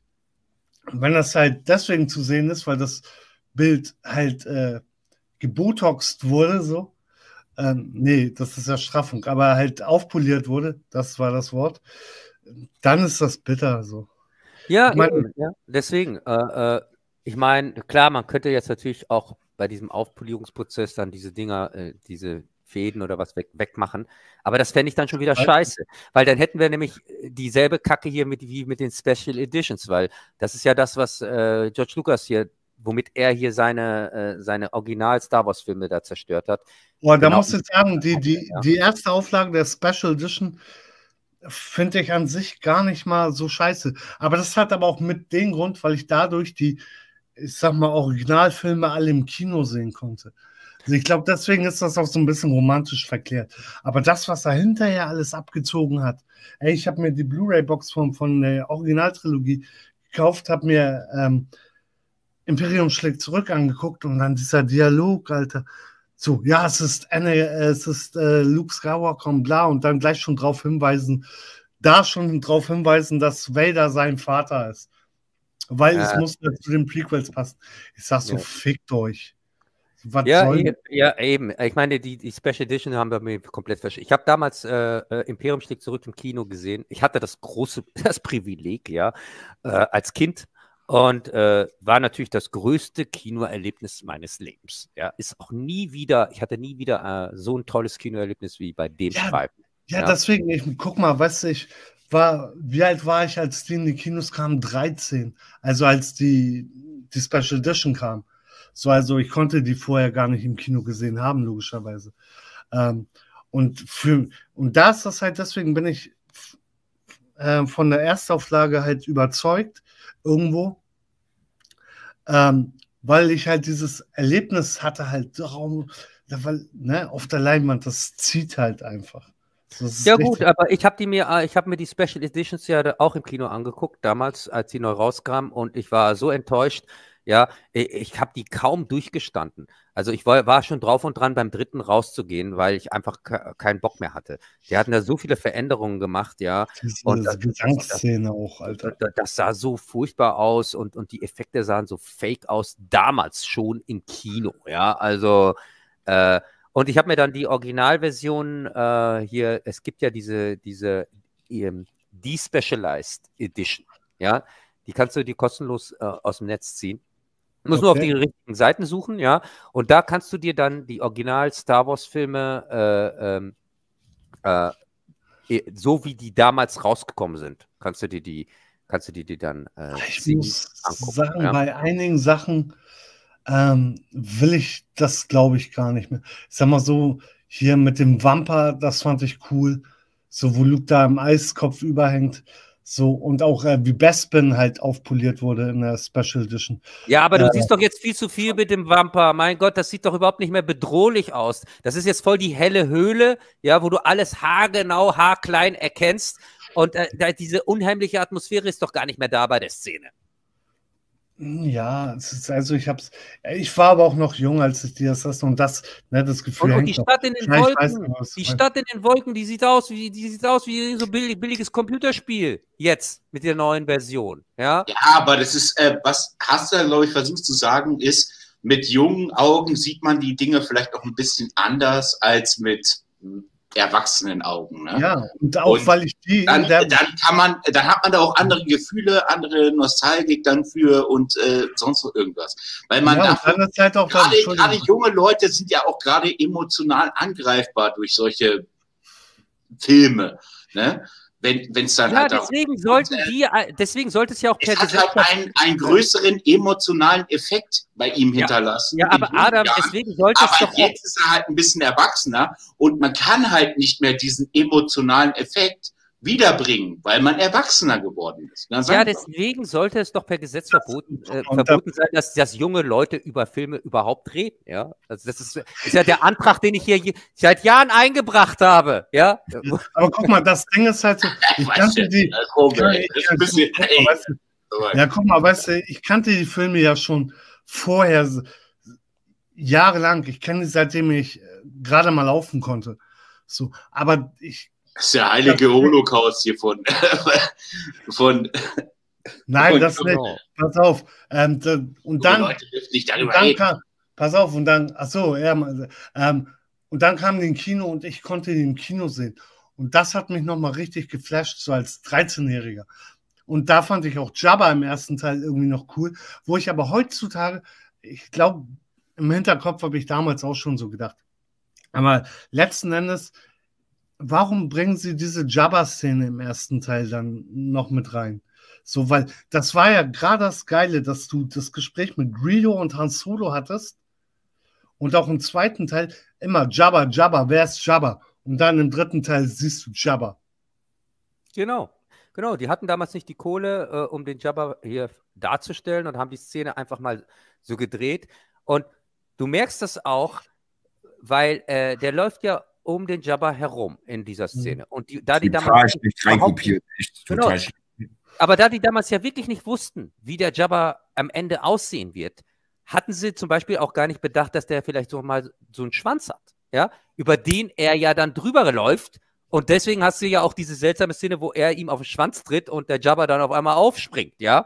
wenn das halt deswegen zu sehen ist, weil das Bild halt äh, gebotoxt wurde, so, ähm, nee, das ist ja Straffung, aber halt aufpoliert wurde, das war das Wort, dann ist das bitter, so. Ja, Ich meine- eben, ja. Deswegen, äh, äh, ich meine, klar, man könnte jetzt natürlich auch bei diesem Aufpolierungsprozess dann diese Dinger, äh, diese Fäden oder was weg, wegmachen, aber das fände ich dann schon wieder scheiße, weil dann hätten wir nämlich dieselbe Kacke hier mit, wie mit den Special Editions, weil das ist ja das, was äh, George Lucas hier, womit er hier seine, äh, seine Original-Star Wars-Filme da zerstört hat. Boah, da Genau. muss ich sagen, die, die, Ja. die erste Auflage der Special Edition finde ich an sich gar nicht mal so scheiße. Aber das hat aber auch mit dem Grund, weil ich dadurch die, ich sag mal, Originalfilme alle im Kino sehen konnte. Also ich glaube, deswegen ist das auch so ein bisschen romantisch verklärt. Aber das, was er hinterher alles abgezogen hat, ey, ich habe mir die Blu-ray-Box von, von der Originaltrilogie gekauft, habe mir ähm, Imperium schlägt zurück angeguckt und dann dieser Dialog, Alter. So, ja, es ist, eine, es ist äh, Luke Skywalker und bla und dann gleich schon drauf hinweisen, da schon drauf hinweisen, dass Vader sein Vater ist. Weil Ja. es muss ja zu den Prequels passen. Ich sag so, Ja. fickt euch. Was Ja, soll e ja, eben. Ich meine, die, die Special Edition haben wir mir komplett verstanden. Ich habe damals äh, äh, Imperium schlägt zurück im Kino gesehen. Ich hatte das große, das Privileg, ja, äh, als Kind und äh, war natürlich das größte Kinoerlebnis meines Lebens. Ja, ist auch nie wieder, ich hatte nie wieder äh, so ein tolles Kinoerlebnis wie bei dem Ja, Streifen. Ja, Ja. deswegen, ich guck mal, weißt du, ich war, wie alt war ich, als die in die Kinos kamen? dreizehn. Also als die, die Special Edition kam. So, also ich konnte die vorher gar nicht im Kino gesehen haben, logischerweise. Ähm, und für, und da ist das halt, deswegen bin ich äh, von der Erstauflage halt überzeugt, irgendwo. Ähm, weil ich halt dieses Erlebnis hatte, halt Raum, weil, ne, auf der Leinwand, das zieht halt einfach. Das ist Ja richtig. gut, aber ich habe die mir, äh, ich habe mir die Special Editions ja da auch im Kino angeguckt, damals, als die neu rauskamen, und ich war so enttäuscht. Ja, ich, ich habe die kaum durchgestanden. Also ich war, war schon drauf und dran, beim dritten rauszugehen, weil ich einfach ke keinen Bock mehr hatte. Die hatten da so viele Veränderungen gemacht, ja. Diese Und das, Gesangsszene auch, Alter. das, das sah so furchtbar aus und, und die Effekte sahen so fake aus, damals schon im Kino, ja. Also, äh, und ich habe mir dann die Originalversion äh, hier, es gibt ja diese, diese ähm, Despecialized Edition, ja. Die kannst du dir kostenlos äh, aus dem Netz ziehen. Du musst nur auf Okay. die richtigen Seiten suchen, ja. Und da kannst du dir dann die Original-Star Wars-Filme äh, ähm, äh, so wie die damals rausgekommen sind. Kannst du dir die, kannst du dir die dann äh, Ich muss angucken, sagen, ja? bei einigen Sachen ähm, will ich das, glaube ich, gar nicht mehr. Ich sag mal so, hier mit dem Wampa, das fand ich cool. So, wo Luke da im Eiskopf überhängt. So, und auch äh, wie Bespin halt aufpoliert wurde in der Special Edition. Ja, aber du Äh, siehst doch jetzt viel zu viel mit dem Wampa. Mein Gott, das sieht doch überhaupt nicht mehr bedrohlich aus. Das ist jetzt voll die helle Höhle, ja, wo du alles haargenau, haarklein erkennst. Und äh, da, diese unheimliche Atmosphäre ist doch gar nicht mehr da bei der Szene. Ja, es ist, also ich hab's, ich war aber auch noch jung, als ich dir das hast und das, ne, das Gefühl Und, und hängt die noch. Stadt in den Ja, ich weiß Wolken, nicht, was du die meinst. Stadt in den Wolken, die sieht aus wie, die sieht aus wie so billig, billiges Computerspiel jetzt mit der neuen Version. Ja, Ja, aber das ist, äh, was Hasser, glaube ich, versucht zu sagen, ist, mit jungen Augen sieht man die Dinge vielleicht auch ein bisschen anders als mit hm, erwachsenen Augen. Ne? Ja, und auch Und weil ich die Dann, in der, dann kann man, dann hat man da auch andere Gefühle, andere Nostalgik dann für und äh, sonst noch irgendwas. Weil man ja, und dafür, dann ist halt auch dann, gerade, gerade junge Leute sind ja auch gerade emotional angreifbar durch solche Filme. Ne? Wenn es dann ja halt darum deswegen sollten die, äh, deswegen sollte es ja auch per es hat Gesetz. halt einen, einen größeren emotionalen Effekt bei ihm Ja. hinterlassen. Ja, in aber jungen Adam, Jahren. deswegen sollte es Aber doch auch. jetzt ist er halt ein bisschen erwachsener und man kann halt nicht mehr diesen emotionalen Effekt wiederbringen, weil man erwachsener geworden ist. Ganz Ja, einfach. deswegen sollte es doch per Gesetz verboten, äh, Und da- verboten sein, dass, dass junge Leute über Filme überhaupt reden. Ja, also das ist, ist ja der Antrag, den ich hier je- seit Jahren eingebracht habe. Ja, aber guck mal, das Ding ist halt so, ich Weißt kannte du, die, das ist komisch, ja, ey. ich Das ist ein bisschen, guck ey, mal, weißt du, ja, guck mal, weißt du, ich kannte die Filme ja schon vorher so- jahrelang. Ich kenne die, seitdem ich äh, gerade mal laufen konnte. So, aber ich, das ist der heilige Holocaust hier von, von nein, Und- das nicht. genau. Pass auf. Ähm, da, und junge dann, Leute dürfen nicht und darüber dann reden. kam, pass auf, und dann, ach so, ja, mal, ähm, und dann kam die im Kino und ich konnte die im Kino sehen. Und das hat mich nochmal richtig geflasht, so als dreizehnjähriger. Und da fand ich auch Jabba im ersten Teil irgendwie noch cool, wo ich aber heutzutage, ich glaube, im Hinterkopf habe ich damals auch schon so gedacht. Aber letzten Endes, warum bringen sie diese Jabba-Szene im ersten Teil dann noch mit rein? So, weil das war ja gerade das Geile, dass du das Gespräch mit Greedo und Han Solo hattest und auch im zweiten Teil immer Jabba, Jabba, wer ist Jabba? Und dann im dritten Teil siehst du Jabba. Genau. Genau, die hatten damals nicht die Kohle, äh, um den Jabba hier darzustellen und haben die Szene einfach mal so gedreht. Und du merkst das auch, weil äh, der läuft ja um den Jabba herum in dieser Szene. Und die, da die Total damals schlecht überhaupt reinkopiert. Echt Genau. total schlecht. Aber da die damals ja wirklich nicht wussten, wie der Jabba am Ende aussehen wird, hatten sie zum Beispiel auch gar nicht bedacht, dass der vielleicht so mal so einen Schwanz hat, ja, über den er ja dann drüber läuft. Und deswegen hast du ja auch diese seltsame Szene, wo er ihm auf den Schwanz tritt und der Jabba dann auf einmal aufspringt, ja.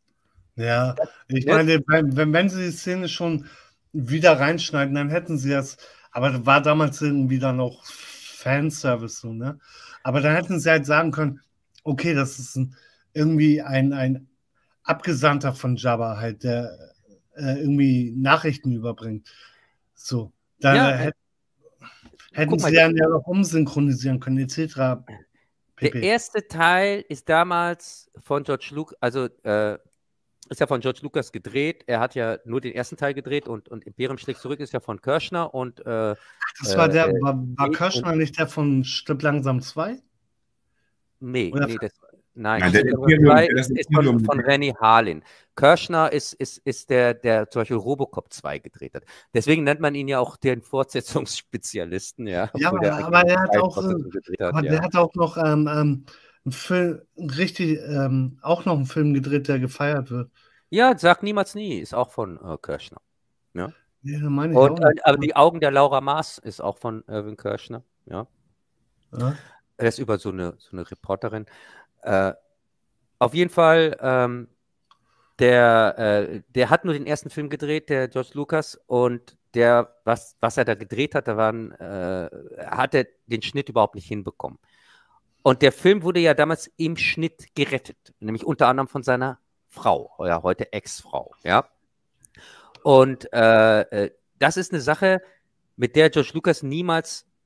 Ja, ich Ja. meine, wenn, wenn, wenn sie die Szene schon wieder reinschneiden, dann hätten sie das, aber das war damals irgendwie dann auch Fanservice so, ne? Aber dann hätten sie halt sagen können, okay, das ist ein, irgendwie ein, ein Abgesandter von Jabba halt, der äh, irgendwie Nachrichten überbringt. So, dann Ja, äh, hätt, hätten guck mal, sie dann ja noch umsynchronisieren können, et cetera. Der pp. erste Teil ist damals von George Lucas, also äh, ist ja von George Lucas gedreht. Er hat ja nur den ersten Teil gedreht und, und Imperium schlägt zurück ist ja von Kirschner und äh, Das war der, äh, war, war und- Kirschner nicht der von Stirb langsam zwei? nee, Oder- nee, das, nein, Nein, der Stirb Imperium- zwei das ist, ist Imperium- von, von Rennie Harlin. Kirschner ist, ist, ist der, der zum Beispiel Robocop zwei gedreht hat. Deswegen nennt man ihn ja auch den Fortsetzungsspezialisten, ja. Ja, obwohl aber- der aber eigentlich er hat zwei auch, Fortsetzungen gedreht hat, Aber ja. der hat auch noch ähm, ähm, einen Film, richtig, ähm, auch noch einen Film gedreht, der gefeiert wird. Ja, sag niemals nie, ist auch von äh, Kirschner. Ja, meine ich Und, auch äh, nicht. aber die Augen der Laura Maas ist auch von Irvin Kirschner, ja. Ja. Er ist über so eine, so eine Reporterin. Äh, auf jeden Fall, ähm, der, äh, der hat nur den ersten Film gedreht, der George Lucas, und der, was, was er da gedreht hat, da waren, äh, hat er den Schnitt überhaupt nicht hinbekommen. Und der Film wurde ja damals im Schnitt gerettet, nämlich unter anderem von seiner Frau, ja, heute Ex-Frau, ja. Und äh, äh, das ist eine Sache, mit der George Lucas niemals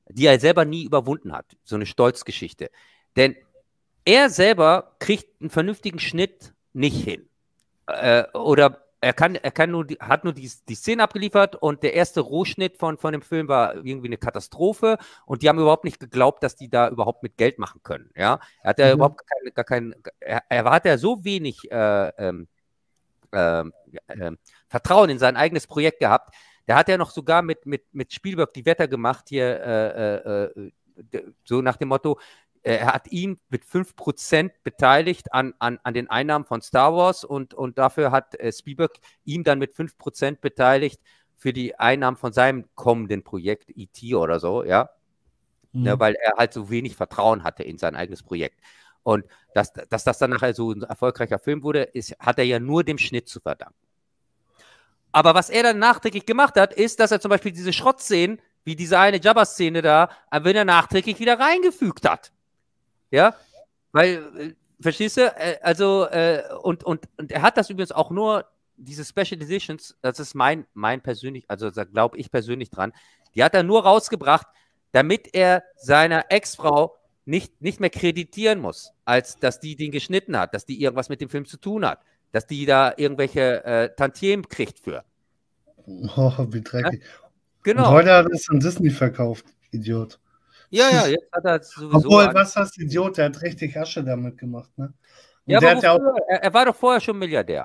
die er selber nie überwunden hat. So eine Stolzgeschichte. Denn er selber kriegt einen vernünftigen Schnitt nicht hin. Äh, oder er kann, er kann nur, die, hat nur die, die Szene abgeliefert und der erste Rohschnitt von, von dem Film war irgendwie eine Katastrophe und die haben überhaupt nicht geglaubt, dass die da überhaupt mit Geld machen können. Ja? Er hat ja mhm. überhaupt keine, gar keinen, er, er hat ja so wenig äh, ähm, äh, äh, Vertrauen in sein eigenes Projekt gehabt. Der hat ja noch sogar mit, mit, mit Spielberg die Wetter gemacht, hier äh, äh, so nach dem Motto, er hat ihn mit fünf Prozent beteiligt an, an, an den Einnahmen von Star Wars und, und dafür hat äh, Spielberg ihm dann mit fünf Prozent beteiligt für die Einnahmen von seinem kommenden Projekt E T oder so, ja, mhm. ja, weil er halt so wenig Vertrauen hatte in sein eigenes Projekt. Und dass, dass das dann nachher so ein erfolgreicher Film wurde, ist, hat er ja nur dem Schnitt zu verdanken. Aber was er dann nachträglich gemacht hat, ist, dass er zum Beispiel diese Schrottszenen, wie diese eine Jabba-Szene da, wenn er nachträglich wieder reingefügt hat. Ja, weil, äh, verstehst du, äh, also, äh, und, und, und er hat das übrigens auch nur, diese Special Editions, das ist mein, mein persönlich, also da glaube ich persönlich dran, die hat er nur rausgebracht, damit er seiner Ex-Frau nicht, nicht mehr kreditieren muss, als dass die den geschnitten hat, dass die irgendwas mit dem Film zu tun hat, dass die da irgendwelche äh, Tantiemen kriegt für. Oh, wie dreckig. Ja? Genau. Und heute hat er es an Disney verkauft, Idiot. Ja, ja, jetzt hat er sowieso. Obwohl, an... was hast du, Idiot? Der hat richtig Asche damit gemacht, ne? Und ja, der aber hat ja auch... er, er war doch vorher schon Milliardär.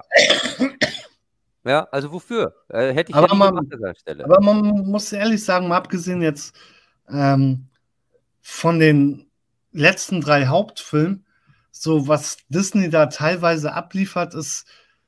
Ja, also wofür? Äh, hätte ich aber ja man, gemacht an der Stelle. Aber man muss ehrlich sagen, mal abgesehen jetzt ähm, von den letzten drei Hauptfilmen, so was Disney da teilweise abliefert, ist,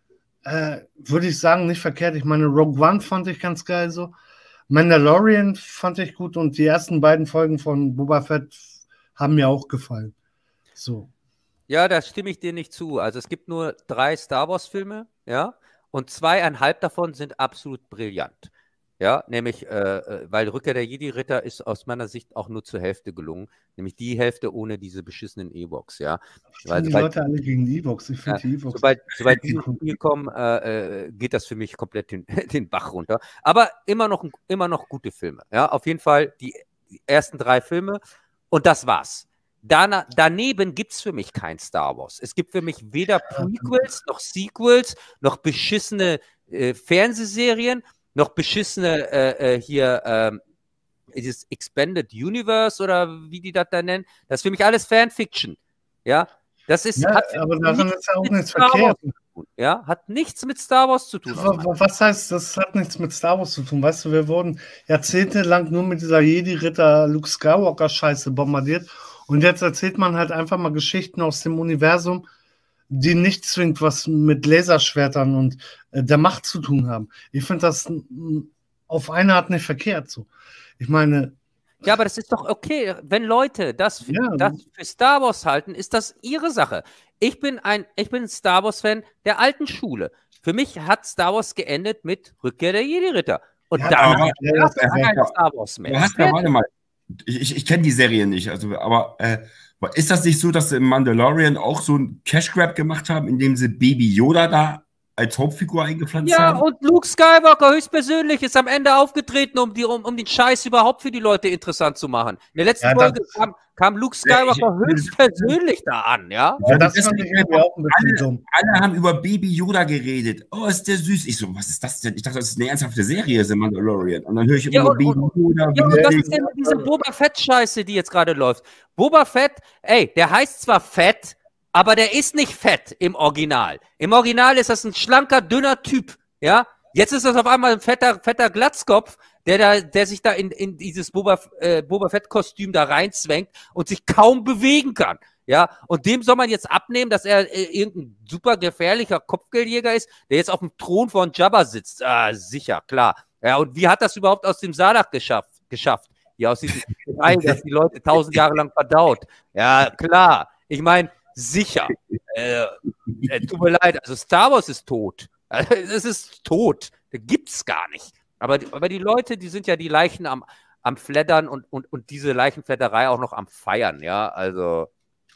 äh, würde ich sagen, nicht verkehrt. Ich meine, Rogue One fand ich ganz geil so. Mandalorian fand ich gut und die ersten beiden Folgen von Boba Fett haben mir auch gefallen. So. Ja, da stimme ich dir nicht zu. Also es gibt nur drei Star Wars Filme, ja, und zweieinhalb davon sind absolut brillant. Ja, nämlich, äh, weil Rückkehr der Jedi-Ritter ist aus meiner Sicht auch nur zur Hälfte gelungen. Nämlich die Hälfte ohne diese beschissenen E-Box, ja. Weil, die Leute alle gegen die E-Box. Ich finde ja, die E-Box. Sobald, sobald die ins Spiel kommen, äh, geht das für mich komplett den, den Bach runter. Aber immer noch, immer noch gute Filme. Ja, auf jeden Fall die, die ersten drei Filme und das war's. Dana, daneben gibt es für mich kein Star Wars. Es gibt für mich weder Prequels, noch Sequels, noch beschissene äh, Fernsehserien, noch beschissene äh, äh, hier ähm, dieses Expanded Universe oder wie die das da nennen. Das ist für mich alles Fanfiction. Ja, das ist. Ja, hat aber daran ist ja auch nichts verkehrt. Ja, hat nichts mit Star Wars zu tun. Was heißt, das hat nichts mit Star Wars zu tun? Weißt du, wir wurden jahrzehntelang nur mit dieser Jedi-Ritter Luke Skywalker-Scheiße bombardiert und jetzt erzählt man halt einfach mal Geschichten aus dem Universum, die nicht zwingend was mit Laserschwertern und äh, der Macht zu tun haben. Ich finde das m, auf eine Art nicht verkehrt so. Ich meine... Ja, aber das ist doch okay. Wenn Leute das für, ja. das für Star Wars halten, ist das ihre Sache. Ich bin ein, ich bin ein Star Wars-Fan der alten Schule. Für mich hat Star Wars geendet mit Rückkehr der Jedi-Ritter. Und ja, dann aber, ja, ist kein Star Wars mehr. Hast, ja, warte mal. Ich, ich, ich kenne die Serie nicht, also, aber äh, ist das nicht so, dass sie im Mandalorian auch so einen Cash Grab gemacht haben, indem sie Baby Yoda da als Hauptfigur eingepflanzt ja, haben? Ja, und Luke Skywalker höchstpersönlich ist am Ende aufgetreten, um, die, um, um den Scheiß überhaupt für die Leute interessant zu machen. In der letzten ja, Folge kam, kam Luke Skywalker ja, ich, höchstpersönlich da an, ja? Ja, das fand ich irgendwie auch ein bisschen alle, dumm. Alle haben über Baby Yoda geredet. Oh, ist der süß. Ich so, was ist das denn? Ich dachte, das ist eine ernsthafte Serie, The Mandalorian. Und dann höre ich immer ja, nur und, Baby und, Yoda. Ja, und das ist ja diese Boba Fett-Scheiße, die jetzt gerade läuft. Boba Fett, ey, der heißt zwar Fett, aber der ist nicht fett im Original. Im Original ist das ein schlanker, dünner Typ, ja? Jetzt ist das auf einmal ein fetter, fetter Glatzkopf, der da, der sich da in, in dieses Boba, äh, Boba Fett-Kostüm da reinzwängt und sich kaum bewegen kann, ja? Und dem soll man jetzt abnehmen, dass er äh, irgendein super gefährlicher Kopfgeldjäger ist, der jetzt auf dem Thron von Jabba sitzt. Ah, sicher, klar. Ja, und wie hat das überhaupt aus dem Sarlacc geschafft? geschafft? Ja, aus diesem Ei, das die Leute tausend Jahre lang verdaut. Ja, klar. Ich meine, sicher. Äh, äh, tut mir leid, also Star Wars ist tot. Also, es ist tot. Das gibt's gar nicht. Aber, aber die Leute, die sind ja die Leichen am, am Fleddern und, und, und diese Leichenfledderei auch noch am Feiern, ja, also.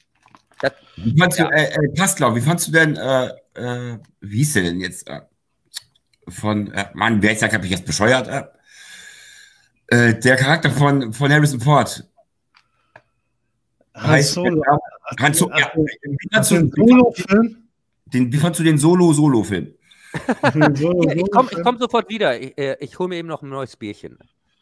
Das, wie fandst ja. du, äh, äh, Pastlau, wie fandst du denn, äh, äh, wie hieß der denn jetzt, äh, von, äh, Mann, wer ist da, hab ich jetzt bescheuert, äh, Äh, der Charakter von, von Harrison Ford. Han Heißt, Solo. äh, Han Solo, ja. Wie fandst du- Den Solo-Film? den, wie fandst du den Solo-Solo-Film? Den Solo- Ja, ich komme Solo-Film? komm sofort wieder. Ich, äh, ich hole mir eben noch ein neues Bierchen.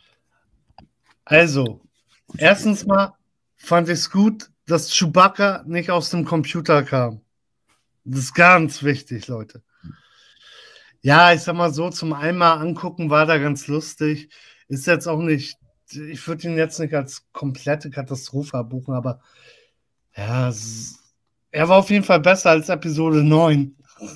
Also, erstens mal fand ich es gut, dass Chewbacca nicht aus dem Computer kam. Das ist ganz wichtig, Leute. Ja, ich sag mal so, zum einmal angucken war da ganz lustig. Ist jetzt auch nicht, ich würde ihn jetzt nicht als komplette Katastrophe buchen, aber ja, es, er war auf jeden Fall besser als Episode neun.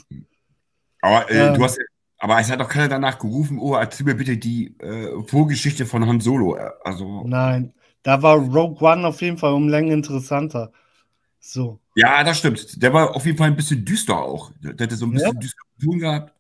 Aber, äh, Ja. du hast, aber es hat doch keiner danach gerufen, oh, erzähl mir bitte die äh, Vorgeschichte von Han Solo. Äh, Also, Nein, da war Rogue One auf jeden Fall um Längen interessanter. So. ja, das stimmt. Der war auf jeden Fall ein bisschen düster auch. Der der hatte so ein Ja. bisschen düster zu tun gehabt.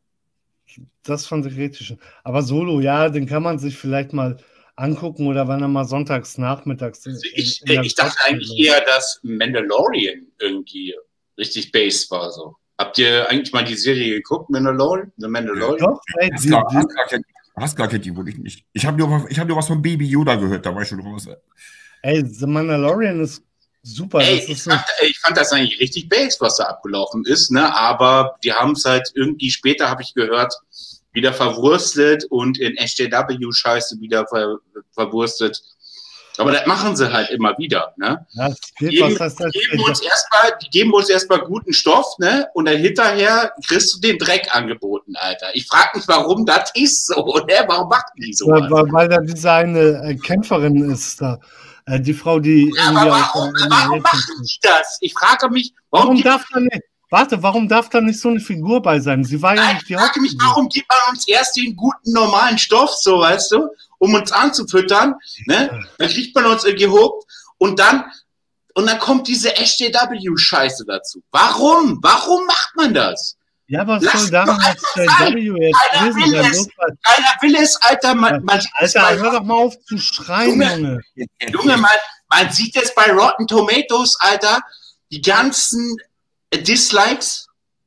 Das fand ich richtig schön. Aber Solo, ja, den kann man sich vielleicht mal angucken oder wenn er mal sonntags nachmittags. in- Also ich, in der ich dachte Zeit eigentlich läuft. eher, dass Mandalorian irgendwie richtig based war. So. Habt ihr eigentlich mal die Serie geguckt, Mandalorian? The Mandalorian? Doch, ey, die, Haskell, die, Haskell, kennt- Haskell kennt die wohl nicht. Ich habe nur, ich hab nur was von Baby Yoda gehört, da war ich schon raus. ey, The Mandalorian ist super. Ey, Das ich ist so, fand, ich fand das eigentlich richtig based, was da abgelaufen ist, ne? Aber die haben es halt irgendwie später, habe ich gehört, wieder verwurstelt und in S J W-Scheiße wieder ver, verwurstet. Aber das machen sie halt immer wieder, ne? das geht, Geben, was heißt das? geben uns erstmal, die geben uns erstmal guten Stoff, ne? Und dann hinterher kriegst du den Dreck angeboten, Alter. Ich frage mich, warum das ist so, ne? Warum machen die so? Weil, weil, weil da diese eine äh, Kämpferin ist da. Äh, die Frau, die Ja, irgendwie aber auf warum, der warum N R L machen die das? Ich frage mich, warum, Warum gibt, darf da nicht, warte, warum darf da nicht so eine Figur bei sein? Sie war ja Nein, nicht die ich frage mich, Hauptfigur. warum gibt man uns erst den guten, normalen Stoff, so, weißt du, um uns anzufüttern, ne? Dann kriegt man uns irgendwie hoch und dann, und dann kommt diese S J W-Scheiße dazu. Warum? Warum macht man das? Ja, aber es Lass soll daran doch als einfach sein. J W jetzt Keiner gewesen will sein. es. Bloß weil- Keiner will es, Alter, man, man sieht es Alter, bei, hör doch mal auf zu schreien, Junge. Junge. Junge, man, man sieht es bei Rotten Tomatoes, Alter, die ganzen Dislikes.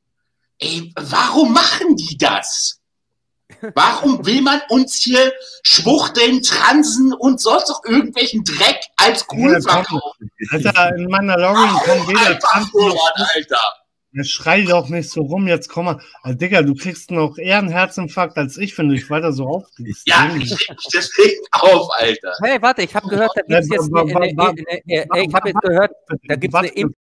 Ey, warum machen die das? Warum will man uns hier schwuchteln, transen und sonst noch irgendwelchen Dreck als cool Ja, komm. verkaufen? Alter, in Mandalorian kann Warum jeder einfach tanzen. so, Alter? Ja, schrei doch nicht so rum, jetzt komm mal. Alter, Digga, du kriegst noch eher einen Herzinfarkt als ich, wenn du dich weiter so aufregst. Ja, Junge. ich reg mich deswegen auf, Alter. Hey, warte, ich habe gehört, da gibt es Ja, jetzt wa- eine, wa- eine, wa- eine, eine, ey, ich habe jetzt gehört, da gibt's Warte, eine